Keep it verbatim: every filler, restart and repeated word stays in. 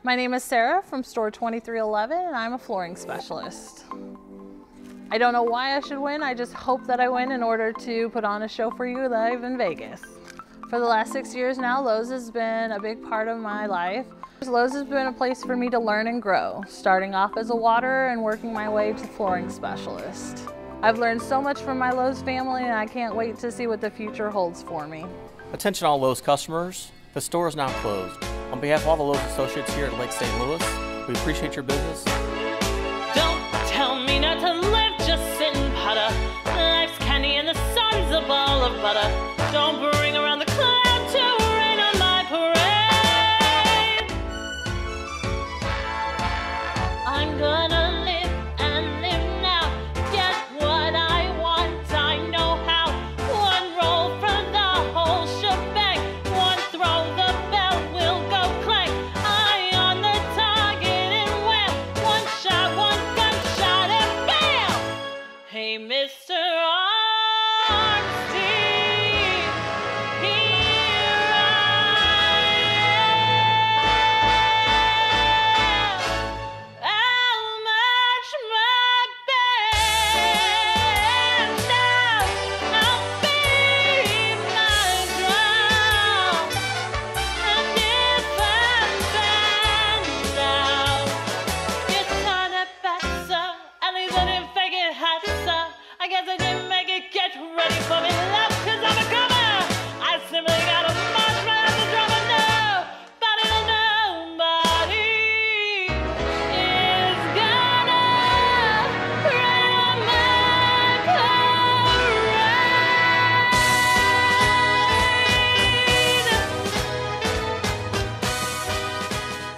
My name is Sarah from store twenty-three eleven and I'm a flooring specialist. I don't know why I should win, I just hope that I win in order to put on a show for you live in Vegas. For the last six years now, Lowe's has been a big part of my life. Lowe's has been a place for me to learn and grow, starting off as a water and working my way to flooring specialist. I've learned so much from my Lowe's family and I can't wait to see what the future holds for me. Attention all Lowe's customers, the store is now closed. On behalf of all the Lowe's associates here at Lake Saint Louis, we appreciate your business. Don't tell me not to live, just sit and putter. Life's candy and the sun's a ball of butter.